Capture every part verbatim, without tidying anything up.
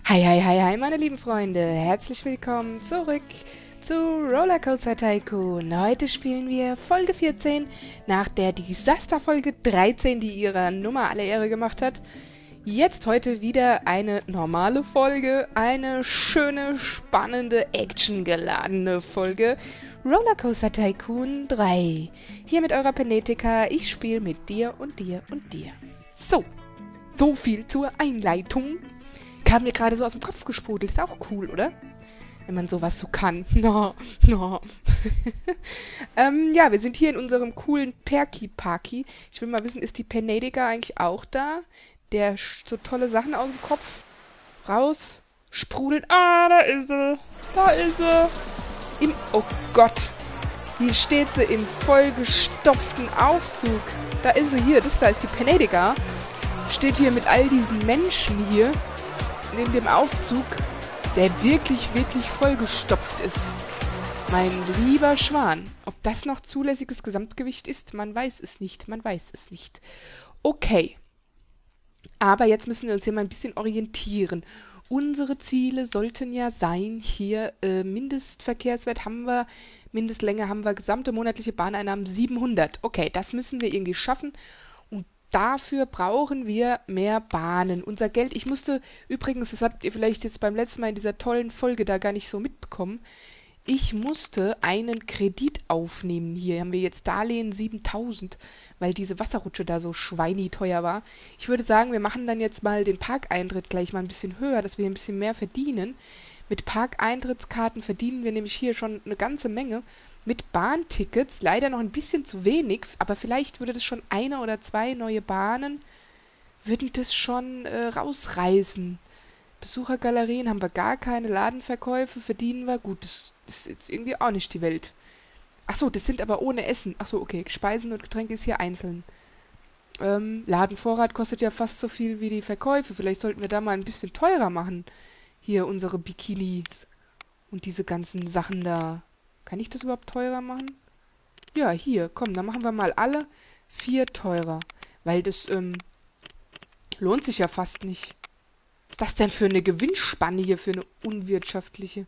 Hi, hi, hi, hi, meine lieben Freunde. Herzlich willkommen zurück zu Rollercoaster Tycoon. Heute spielen wir Folge vierzehn nach der Desaster-Folge dreizehn, die ihrer Nummer alle Ehre gemacht hat. Jetzt heute wieder eine normale Folge, eine schöne, spannende, actiongeladene Folge. Rollercoaster Tycoon drei. Hier mit eurer Penetica. Ich spiele mit dir und dir und dir. So, so viel zur Einleitung. Kam mir gerade so aus dem Kopf gesprudelt. Ist auch cool, oder? Wenn man sowas so kann. No, no. ähm, ja, wir sind hier in unserem coolen Perky-Parky. Ich will mal wissen, ist die Penetica eigentlich auch da? Der so tolle Sachen aus dem Kopf raus sprudelt. Ah, da ist sie. Da ist sie. Im, oh Gott. Hier steht sie im vollgestopften Aufzug. Da ist sie hier. Das da ist die Penetica. Steht hier mit all diesen Menschen hier neben dem Aufzug, der wirklich, wirklich vollgestopft ist. Mein lieber Schwan. Ob das noch zulässiges Gesamtgewicht ist, man weiß es nicht. Man weiß es nicht. Okay. Aber jetzt müssen wir uns hier mal ein bisschen orientieren. Unsere Ziele sollten ja sein, hier äh, Mindestverkehrswert haben wir, Mindestlänge haben wir, gesamte monatliche Bahneinnahmen siebenhundert. Okay, das müssen wir irgendwie schaffen. Und dafür brauchen wir mehr Bahnen. Unser Geld, ich musste, übrigens, das habt ihr vielleicht jetzt beim letzten Mal in dieser tollen Folge da gar nicht so mitbekommen, ich musste einen Kredit aufnehmen. Hier haben wir jetzt Darlehen siebentausend, weil diese Wasserrutsche da so schweini teuer war. Ich würde sagen, wir machen dann jetzt mal den Parkeintritt gleich mal ein bisschen höher, dass wir ein bisschen mehr verdienen. Mit Parkeintrittskarten verdienen wir nämlich hier schon eine ganze Menge. Mit Bahntickets leider noch ein bisschen zu wenig, aber vielleicht würde das schon eine oder zwei neue Bahnen, würden das schon äh, rausreißen. Besuchergalerien haben wir gar keine, Ladenverkäufe verdienen wir. Gut, das, das ist jetzt irgendwie auch nicht die Welt. Ach so, das sind aber ohne Essen. Ach so, okay, Speisen und Getränke ist hier einzeln. Ähm, Ladenvorrat kostet ja fast so viel wie die Verkäufe. Vielleicht sollten wir da mal ein bisschen teurer machen. Hier unsere Bikinis und diese ganzen Sachen da. Kann ich das überhaupt teurer machen? Ja, hier, komm, dann machen wir mal alle vier teurer. Weil das, ähm, lohnt sich ja fast nicht. Was ist das denn für eine Gewinnspanne hier, für eine unwirtschaftliche?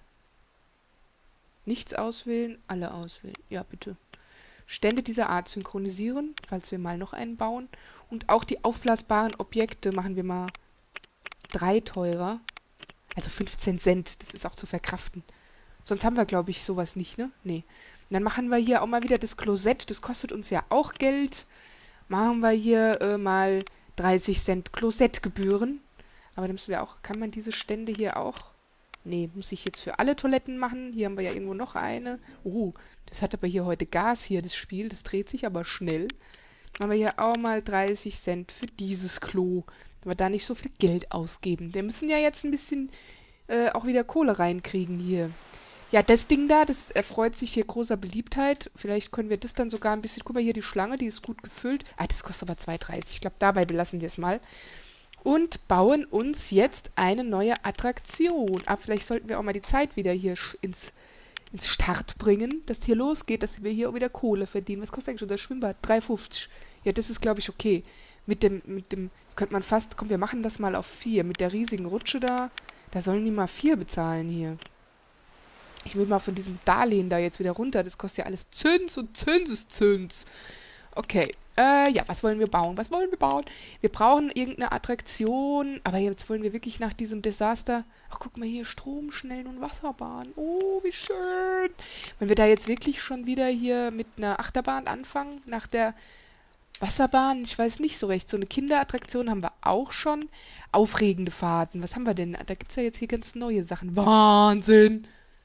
Nichts auswählen, alle auswählen. Ja, bitte. Stände dieser Art synchronisieren, falls wir mal noch einen bauen. Und auch die aufblasbaren Objekte machen wir mal drei teurer. Also fünfzehn Cent, das ist auch zu verkraften. Sonst haben wir, glaube ich, sowas nicht, ne? Nee. Und dann machen wir hier auch mal wieder das Klosett. Das kostet uns ja auch Geld. Machen wir hier äh, mal dreißig Cent Klosettgebühren. Aber dann müssen wir auch, kann man diese Stände hier auch? Nee, muss ich jetzt für alle Toiletten machen. Hier haben wir ja irgendwo noch eine. Oh, das hat aber hier heute Gas hier, das Spiel. Das dreht sich aber schnell. Machen wir hier auch mal dreißig Cent für dieses Klo. Wenn wir da nicht so viel Geld ausgeben. Wir müssen ja jetzt ein bisschen äh, auch wieder Kohle reinkriegen hier. Ja, das Ding da, das erfreut sich hier großer Beliebtheit. Vielleicht können wir das dann sogar ein bisschen... Guck mal hier, die Schlange, die ist gut gefüllt. Ah, das kostet aber zwei dreißig. Ich glaube, dabei belassen wir es mal. Und bauen uns jetzt eine neue Attraktion ab. Vielleicht sollten wir auch mal die Zeit wieder hier ins, ins Start bringen, dass hier losgeht, dass wir hier auch wieder Kohle verdienen. Was kostet eigentlich unser Schwimmbad? drei fünfzig. Ja, das ist, glaube ich, okay. Mit dem, mit dem, könnte man fast... Komm, wir machen das mal auf vier. Mit der riesigen Rutsche da, da sollen die mal vier bezahlen hier. Ich will mal von diesem Darlehen da jetzt wieder runter. Das kostet ja alles Zins und Zinseszins. Okay. Äh, ja, was wollen wir bauen? Was wollen wir bauen? Wir brauchen irgendeine Attraktion. Aber jetzt wollen wir wirklich nach diesem Desaster... Ach, guck mal hier, Stromschnellen und Wasserbahn. Oh, wie schön. Wenn wir da jetzt wirklich schon wieder hier mit einer Achterbahn anfangen, nach der Wasserbahn, ich weiß nicht so recht. So eine Kinderattraktion haben wir auch schon. Aufregende Fahrten. Was haben wir denn? Da gibt's ja jetzt hier ganz neue Sachen. Wahnsinn!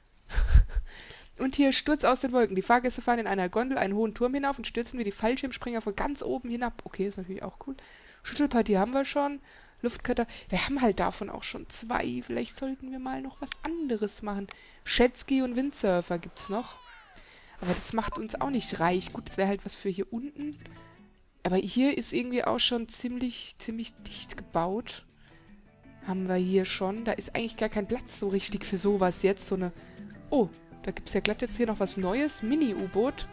Und hier Sturz aus den Wolken. Die Fahrgäste fahren in einer Gondel einen hohen Turm hinauf und stürzen wie die Fallschirmspringer von ganz oben hinab. Okay, ist natürlich auch cool. Schüttelpartie haben wir schon. Luftkötter. Wir haben halt davon auch schon zwei. Vielleicht sollten wir mal noch was anderes machen. Jetski und Windsurfer gibt's noch. Aber das macht uns auch nicht reich. Gut, das wäre halt was für hier unten. Aber hier ist irgendwie auch schon ziemlich, ziemlich dicht gebaut. Haben wir hier schon. Da ist eigentlich gar kein Platz so richtig für sowas jetzt. So eine... Oh, da gibt es ja glatt jetzt hier noch was Neues. Mini-U-Boot.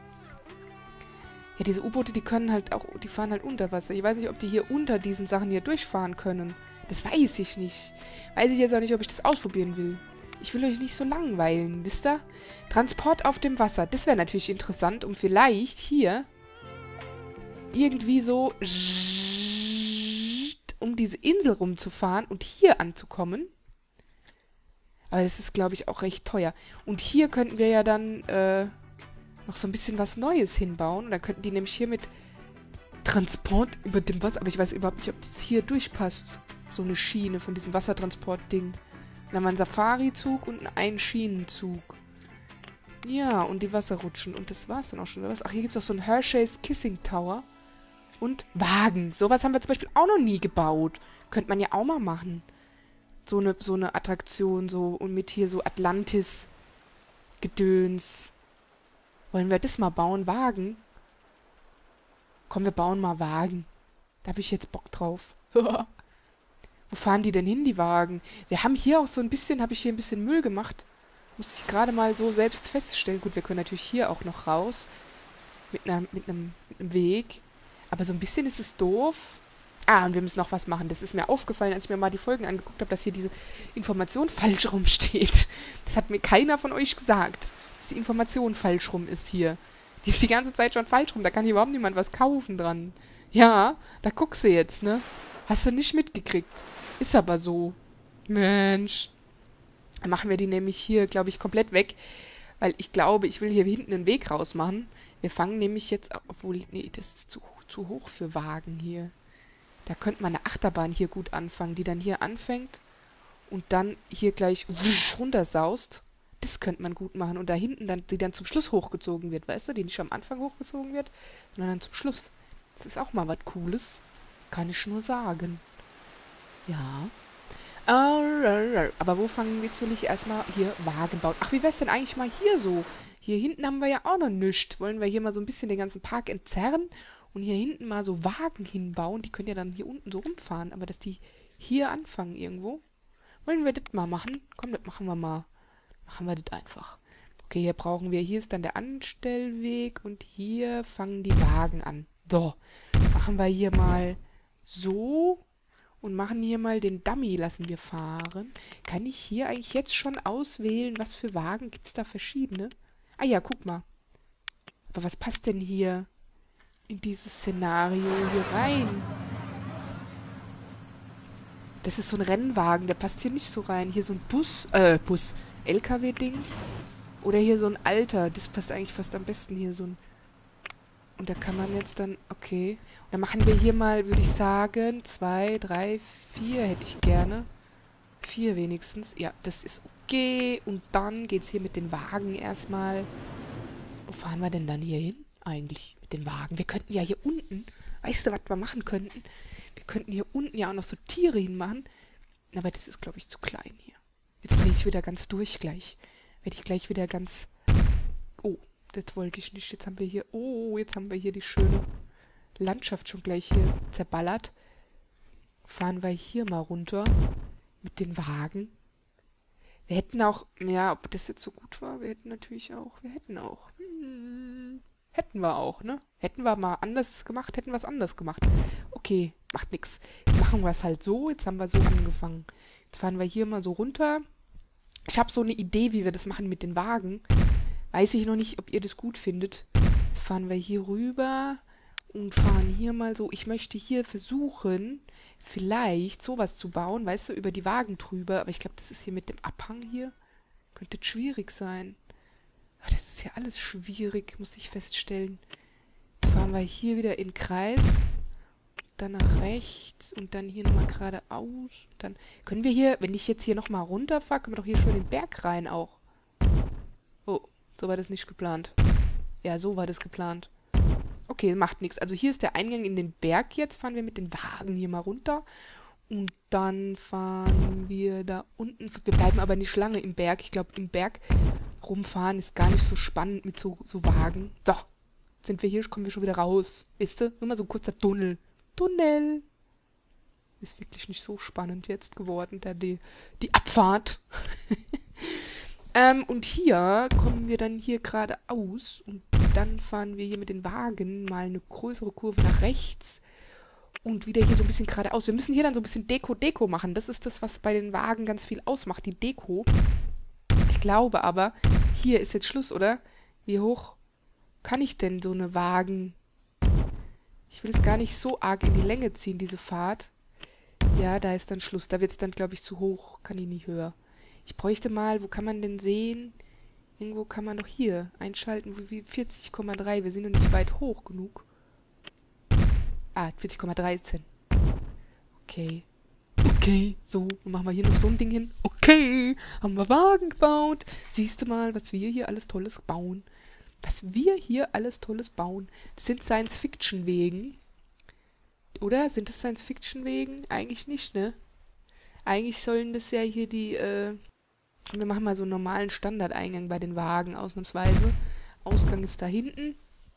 Ja, diese U-Boote, die können halt auch, die fahren halt unter Wasser. Ich weiß nicht, ob die hier unter diesen Sachen hier durchfahren können. Das weiß ich nicht. Weiß ich jetzt auch nicht, ob ich das ausprobieren will. Ich will euch nicht so langweilen, wisst ihr? Transport auf dem Wasser. Das wäre natürlich interessant, um vielleicht hier irgendwie so um diese Insel rumzufahren und hier anzukommen. Aber das ist, glaube ich, auch recht teuer. Und hier könnten wir ja dann äh, noch so ein bisschen was Neues hinbauen. Und dann könnten die nämlich hier mit Transport über dem Wasser... Aber ich weiß überhaupt nicht, ob das hier durchpasst. So eine Schiene von diesem Wassertransportding. Dann haben wir einen Safari-Zug und einen Einschienenzug. Ja, und die Wasserrutschen. Und das war's dann auch schon. Oder was? Ach, hier gibt es auch so einen Hershey's Kissing Tower. Und Wagen. Sowas haben wir zum Beispiel auch noch nie gebaut. Könnte man ja auch mal machen. So eine, so eine Attraktion, so, und mit hier so Atlantis-Gedöns. Wollen wir das mal bauen? Wagen? Komm, wir bauen mal Wagen. Da habe ich jetzt Bock drauf. Wo fahren die denn hin, die Wagen? Wir haben hier auch so ein bisschen, habe ich hier ein bisschen Müll gemacht. Musste ich gerade mal so selbst feststellen. Gut, wir können natürlich hier auch noch raus. Mit einer, mit einem, mit einem Weg. Aber so ein bisschen ist es doof. Ah, und wir müssen noch was machen. Das ist mir aufgefallen, als ich mir mal die Folgen angeguckt habe, dass hier diese Information falsch rumsteht. Das hat mir keiner von euch gesagt, dass die Information falsch rum ist hier. Die ist die ganze Zeit schon falsch rum. Da kann hier überhaupt niemand was kaufen dran. Ja, da guckst du jetzt, ne? Hast du nicht mitgekriegt. Ist aber so. Mensch. Dann machen wir die nämlich hier, glaube ich, komplett weg. Weil ich glaube, ich will hier hinten einen Weg rausmachen. Wir fangen nämlich jetzt... Obwohl, nee, das ist zu, zu hoch für Wagen hier. Da könnte man eine Achterbahn hier gut anfangen, die dann hier anfängt und dann hier gleich runtersaust. Das könnte man gut machen. Und da hinten, dann, die dann zum Schluss hochgezogen wird, weißt du? Die nicht am Anfang hochgezogen wird, sondern dann zum Schluss. Das ist auch mal was Cooles. Kann ich nur sagen. Ja. Aber wo fangen wir jetzt will ich erstmal hier Wagen bauen? Ach, wie wär's denn eigentlich mal hier so? Hier hinten haben wir ja auch noch nichts. Wollen wir hier mal so ein bisschen den ganzen Park entzerren? Und hier hinten mal so Wagen hinbauen. Die können ja dann hier unten so rumfahren. Aber dass die hier anfangen irgendwo. Wollen wir das mal machen? Komm, das machen wir mal. Machen wir das einfach. Okay, hier brauchen wir, hier ist dann der Anstellweg. Und hier fangen die Wagen an. So, machen wir hier mal so. Und machen hier mal den Dummy, lassen wir fahren. Kann ich hier eigentlich jetzt schon auswählen, was für Wagen? Gibt es da verschiedene? Ah ja, guck mal. Aber was passt denn hier in dieses Szenario hier rein? Das ist so ein Rennwagen, der passt hier nicht so rein. Hier so ein Bus, äh, Bus, L K W-Ding. Oder hier so ein alter, das passt eigentlich fast am besten hier so ein... Und da kann man jetzt dann, okay. Und dann machen wir hier mal, würde ich sagen, zwei, drei, vier hätte ich gerne. Vier wenigstens. Ja, das ist okay. Und dann geht's hier mit den Wagen erstmal. Wo fahren wir denn dann hier hin? Eigentlich mit den Wagen. Wir könnten ja hier unten, weißt du, was wir machen könnten? Wir könnten hier unten ja auch noch so Tiere hinmachen. Aber das ist, glaube ich, zu klein hier. Jetzt drehe ich wieder ganz durch gleich. Werde ich gleich wieder ganz... Oh, das wollte ich nicht. Jetzt haben wir hier... Oh, jetzt haben wir hier die schöne Landschaft schon gleich hier zerballert. Fahren wir hier mal runter mit den Wagen. Wir hätten auch... Ja, ob das jetzt so gut war, wir hätten natürlich auch... Wir hätten auch... Hm, hätten wir auch, ne? Hätten wir mal anders gemacht, hätten wir es anders gemacht. Okay, macht nix. Jetzt machen wir es halt so. Jetzt haben wir so angefangen. Jetzt fahren wir hier mal so runter. Ich habe so eine Idee, wie wir das machen mit den Wagen. Weiß ich noch nicht, ob ihr das gut findet. Jetzt fahren wir hier rüber und fahren hier mal so. Ich möchte hier versuchen, vielleicht sowas zu bauen, weißt du, über die Wagen drüber. Aber ich glaube, das ist hier mit dem Abhang hier. Könnte schwierig sein. Aber das ist ja alles schwierig, muss ich feststellen. Jetzt fahren wir hier wieder in den Kreis. Dann nach rechts und dann hier nochmal geradeaus. Dann können wir hier, wenn ich jetzt hier nochmal runterfahre, können wir doch hier schon den Berg rein auch. Oh, so war das nicht geplant. Ja, so war das geplant. Okay, macht nichts. Also hier ist der Eingang in den Berg jetzt. Fahren wir mit den Wagen hier mal runter. Und dann fahren wir da unten. Wir bleiben aber nicht lange im Berg. Ich glaube, im Berg rumfahren ist gar nicht so spannend mit so, so Wagen. So, sind wir hier, kommen wir schon wieder raus. Wisst ihr? Nur mal so ein kurzer Tunnel. Tunnel. Ist wirklich nicht so spannend jetzt geworden, da die, die Abfahrt. ähm, und hier kommen wir dann hier geradeaus und dann fahren wir hier mit den Wagen mal eine größere Kurve nach rechts Und wieder hier so ein bisschen geradeaus. Wir müssen hier dann so ein bisschen Deko-Deko machen. Das ist das, was bei den Wagen ganz viel ausmacht, die Deko. Ich glaube aber, hier ist jetzt Schluss, oder? Wie hoch kann ich denn so eine Wagen... Ich will es gar nicht so arg in die Länge ziehen, diese Fahrt. Ja, da ist dann Schluss. Da wird es dann, glaube ich, zu hoch. Kann ich nicht höher. Ich bräuchte mal, wo kann man denn sehen? Irgendwo kann man doch hier einschalten, wie vierzig Komma drei. Wir sind noch nicht weit hoch genug. Ah, vierzig Komma dreizehn. Okay. Okay, so, dann machen wir hier noch so ein Ding hin. Okay, haben wir Wagen gebaut. Siehst du mal, was wir hier alles Tolles bauen. Was wir hier alles Tolles bauen. Das sind Science-Fiction-Wegen. Oder? Sind das Science-Fiction-Wegen? Eigentlich nicht, ne? Eigentlich sollen das ja hier die, äh... wir machen mal so einen normalen Standardeingang bei den Wagen, ausnahmsweise. Ausgang ist da hinten.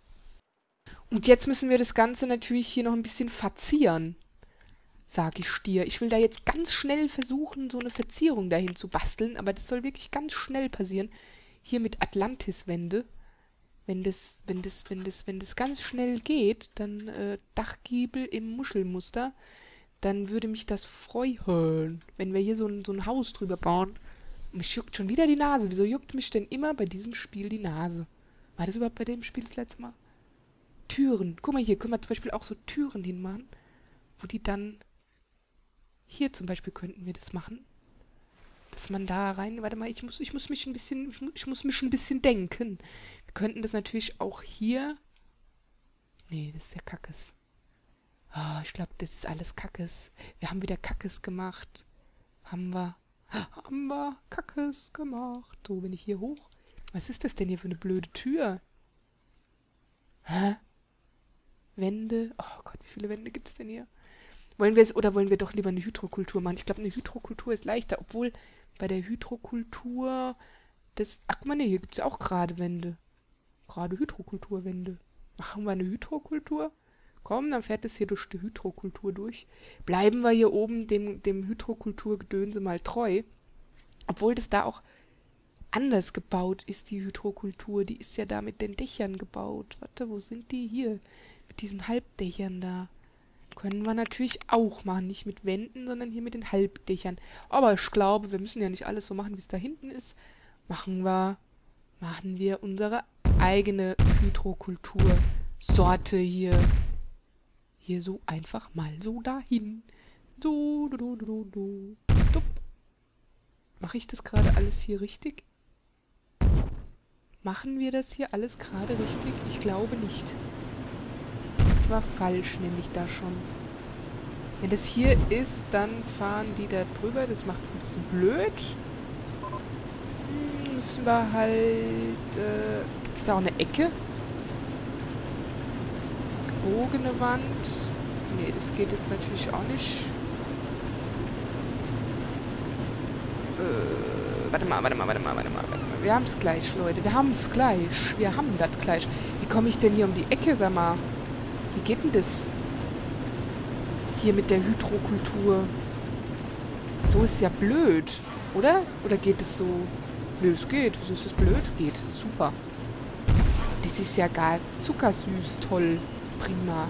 Und jetzt müssen wir das Ganze natürlich hier noch ein bisschen verzieren. Sag ich dir. Ich will da jetzt ganz schnell versuchen, so eine Verzierung dahin zu basteln, aber das soll wirklich ganz schnell passieren. Hier mit Atlantis-Wände. Wenn das, wenn das, wenn das, wenn das ganz schnell geht, dann äh, Dachgiebel im Muschelmuster, dann würde mich das freuen, wenn wir hier so ein, so ein Haus drüber bauen. Mich juckt schon wieder die Nase. Wieso juckt mich denn immer bei diesem Spiel die Nase? War das überhaupt bei dem Spiel das letzte Mal? Türen. Guck mal, hier können wir zum Beispiel auch so Türen hinmachen, wo die dann... Hier zum Beispiel könnten wir das machen. Dass man da rein... Warte mal, ich muss, ich muss mich ein bisschen... Ich muss, ich muss mich ein bisschen denken. Wir könnten das natürlich auch hier... Nee, das ist ja Kackes. Ah, ich glaube, das ist alles Kackes. Wir haben wieder Kackes gemacht. Haben wir... Haben wir Kackes gemacht. So, bin ich hier hoch. Was ist das denn hier für eine blöde Tür? Hä? Wände? Oh Gott, wie viele Wände gibt es denn hier? Wollen wir es, oder wollen wir doch lieber eine Hydrokultur machen? Ich glaube, eine Hydrokultur ist leichter, obwohl bei der Hydrokultur das... Ach, guck mal, nee, hier gibt es ja auch gerade Wände. Gerade Hydrokulturwände. Machen wir eine Hydrokultur? Komm, dann fährt es hier durch die Hydrokultur durch. Bleiben wir hier oben dem, dem Hydrokulturgedönse mal treu. Obwohl das da auch anders gebaut ist, die Hydrokultur. Die ist ja da mit den Dächern gebaut. Warte, wo sind die? Hier. Mit diesen Halbdächern da. Können wir natürlich auch machen. Nicht mit Wänden, sondern hier mit den Halbdächern. Aber ich glaube, wir müssen ja nicht alles so machen, wie es da hinten ist. Machen wir, machen wir unsere eigene Hydrokultursorte hier. Hier so einfach mal so dahin. So, du, du, du, du, du. Mache ich das gerade alles hier richtig? Machen wir das hier alles gerade richtig? Ich glaube nicht. Das war falsch, nämlich da schon. Wenn das hier ist, dann fahren die da drüber. Das macht es ein bisschen blöd. Hm, müssen wir halt... Äh, gibt es da auch eine Ecke? Gebogene Wand. Nee, das geht jetzt natürlich auch nicht. Äh, warte mal, warte mal, warte mal, warte mal, warte mal. Wir haben es gleich, Leute. Wir haben es gleich. Wir haben das gleich. Wie komme ich denn hier um die Ecke, sag mal? Wie geht denn das? Hier mit der Hydrokultur. So ist ja blöd, oder? Oder geht es so? Nö, es geht. Wieso ist es blöd? Geht. Super. Das ist ja gar zuckersüß. Toll. Prima.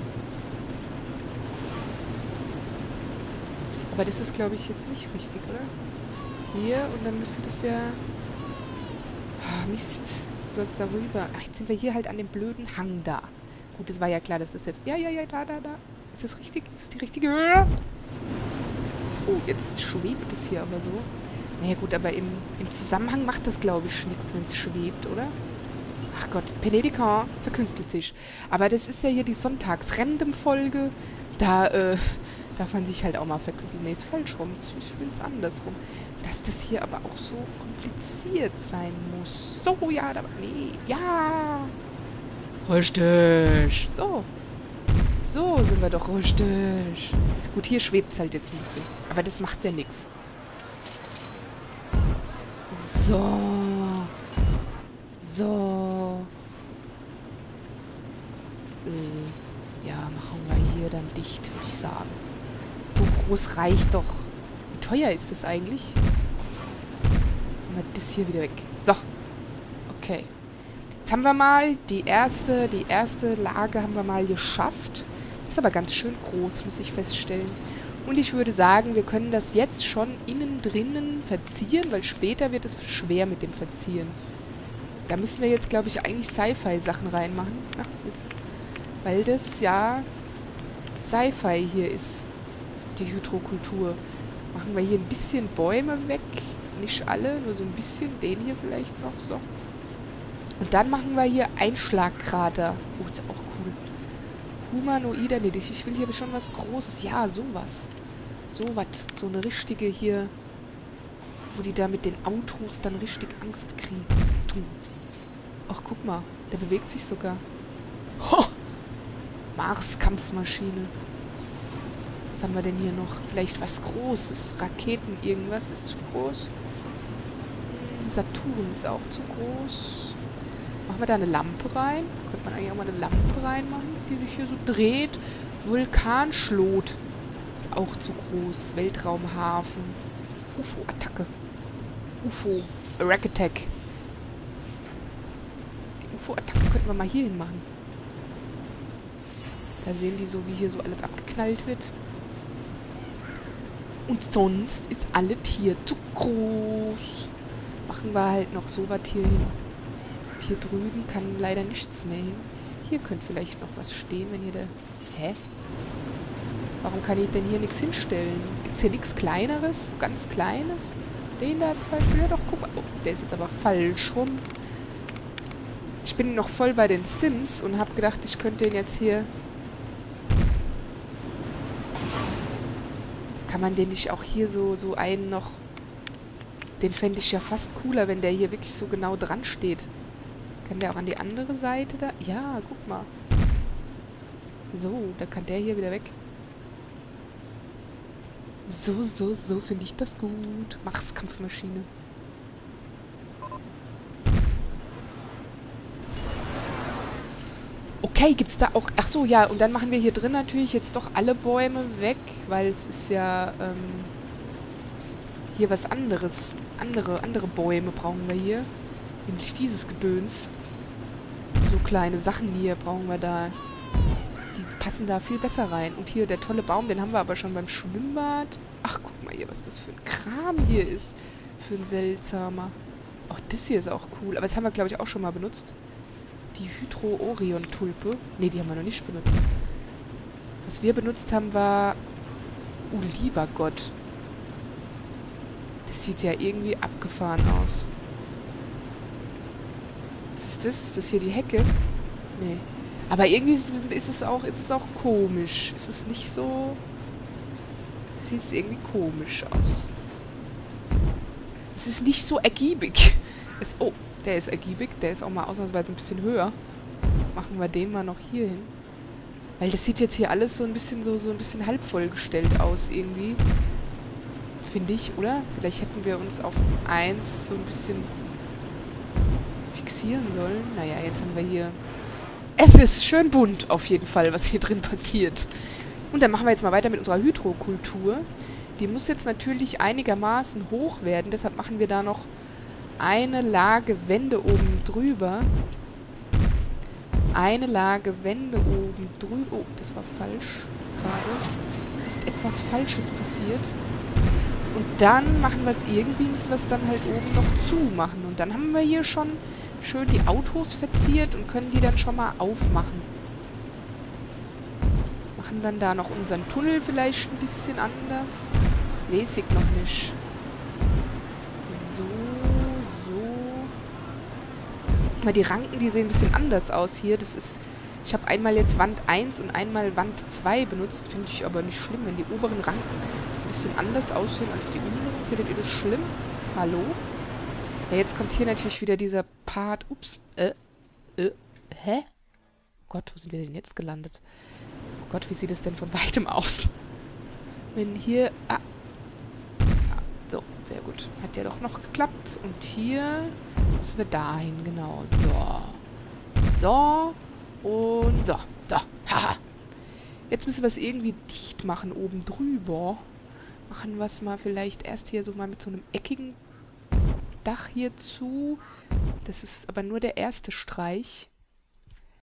Aber das ist, glaube ich, jetzt nicht richtig, oder? Hier, und dann müsste das ja... Oh, Mist. Du sollst da rüber. Ach, jetzt sind wir hier halt an dem blöden Hang da. Gut, das war ja klar, dass das jetzt... Ja, ja, ja, da, da, da. Ist das richtig? Ist das die richtige Höhe? Oh, jetzt schwebt es hier aber so. Naja gut, aber im, im Zusammenhang macht das, glaube ich, nichts, wenn es schwebt, oder? Ach Gott, Penedicant verkünstelt sich. Aber das ist ja hier die Sonntags-Random-Folge. Da, äh, darf man sich halt auch mal verkündigen. Nee, ist falsch rum. Ich will es andersrum. Dass das hier aber auch so kompliziert sein muss. So, ja, da, nee, ja. Richtig. So. So sind wir doch richtig. Gut, hier schwebt es halt jetzt ein bisschen. Aber das macht ja nichts. So. So. Äh, ja, machen wir hier dann dicht, würde ich sagen. So groß reicht doch. Wie teuer ist das eigentlich? Machen wir das hier wieder weg. So. Okay. Jetzt haben wir mal die erste, die erste Lage haben wir mal geschafft. Das aber ganz schön groß, muss ich feststellen. Und ich würde sagen, wir können das jetzt schon innen drinnen verzieren, weil später wird es schwer mit dem Verzieren. Da müssen wir jetzt, glaube ich, eigentlich Sci-Fi-Sachen reinmachen. Ach, weil das ja Sci-Fi hier ist, die Hydrokultur. Machen wir hier ein bisschen Bäume weg. Nicht alle, nur so ein bisschen. Den hier vielleicht noch so. Und dann machen wir hier Einschlagkrater. Oh, ist auch cool. Humanoider, nee, ich will hier schon was Großes. Ja, sowas. Sowas. So eine richtige hier, wo die da mit den Autos dann richtig Angst kriegen. Ach, guck mal. Der bewegt sich sogar. Ho! Mars-Kampfmaschine. Was haben wir denn hier noch? Vielleicht was Großes. Raketen, irgendwas ist zu groß. Saturn ist auch zu groß. Machen wir da eine Lampe rein? Könnte man eigentlich auch mal eine Lampe reinmachen, die sich hier so dreht. Vulkanschlot. Ist auch zu groß. Weltraumhafen. U F O-Attacke. U F O. Rack Attack. Die U F O-Attacke könnten wir mal hier hin machen. Da sehen die so, wie hier so alles abgeknallt wird. Und sonst ist alles hier zu groß. Machen wir halt noch so was hier hin. Und hier drüben kann leider nichts mehr hin. Hier könnte vielleicht noch was stehen, wenn hier der... Hä? Warum kann ich denn hier nichts hinstellen? Gibt es hier nichts Kleineres? So ganz Kleines? Den da zum Beispiel? Ja doch, guck mal. Oh, der ist jetzt aber falsch rum. Ich bin noch voll bei den Sims und habe gedacht, ich könnte den jetzt hier... Kann man den nicht auch hier so, so einen noch... Den fände ich ja fast cooler, wenn der hier wirklich so genau dran steht. Kann der auch an die andere Seite da? Ja, guck mal. So, da kann der hier wieder weg. So, so, so finde ich das gut. Mars-Kampfmaschine. Okay, gibt's da auch... Ach so, ja, und dann machen wir hier drin natürlich jetzt doch alle Bäume weg, weil es ist ja ähm, hier was anderes. Andere, andere Bäume brauchen wir hier. Nämlich dieses Gedöns. So kleine Sachen hier brauchen wir da. Die passen da viel besser rein. Und hier der tolle Baum, den haben wir aber schon beim Schwimmbad. Ach, guck mal hier, was das für ein Kram hier ist. Für ein seltsamer. Auch das hier ist auch cool. Aber das haben wir, glaube ich, auch schon mal benutzt. Die Hydro-Orion-Tulpe. Ne, die haben wir noch nicht benutzt. Was wir benutzt haben, war... Oh, lieber Gott. Das sieht ja irgendwie abgefahren aus. Was ist das? Ist das hier die Hecke? Nee. Aber irgendwie ist, ist es auch, ist es auch komisch. Ist es nicht so... Sieht es irgendwie komisch aus. Es ist nicht so ergiebig. Es, oh, der ist ergiebig. Der ist auch mal ausnahmsweise ein bisschen höher. Machen wir den mal noch hier hin. Weil das sieht jetzt hier alles so ein bisschen so, so ein bisschen halb vollgestellt aus irgendwie. Finde ich, oder? Vielleicht hätten wir uns auf eins so ein bisschen fixieren sollen. Naja, jetzt haben wir hier... Es ist schön bunt auf jeden Fall, was hier drin passiert. Und dann machen wir jetzt mal weiter mit unserer Hydrokultur. Die muss jetzt natürlich einigermaßen hoch werden. Deshalb machen wir da noch eine Lage Wände oben drüber. Eine Lage Wände oben drüber. Oh, das war falsch gerade. Ist etwas Falsches passiert. Und dann machen wir es irgendwie, müssen wir es dann halt oben noch zumachen. Und dann haben wir hier schon schön die Autos verziert und können die dann schon mal aufmachen. Machen dann da noch unseren Tunnel vielleicht ein bisschen anders. Weiß ich noch nicht. So, so. Aber die Ranken, die sehen ein bisschen anders aus hier. Das ist... Ich habe einmal jetzt Wand eins und einmal Wand zwei benutzt. Finde ich aber nicht schlimm, wenn die oberen Ranken ein bisschen anders aussehen als die unteren. Findet ihr das schlimm? Hallo? Ja, jetzt kommt hier natürlich wieder dieser Part. Ups. Äh. Äh. Hä? Oh Gott, wo sind wir denn jetzt gelandet? Oh Gott, wie sieht es denn von weitem aus? Wenn hier... Ah. Ah, so, sehr gut. Hat ja doch noch geklappt. Und hier müssen wir dahin, genau. So. So. Und so. So. Haha. Jetzt müssen wir es irgendwie dicht machen oben drüber. Machen wir es mal vielleicht erst hier so mal mit so einem eckigen Dach hier zu. Das ist aber nur der erste Streich.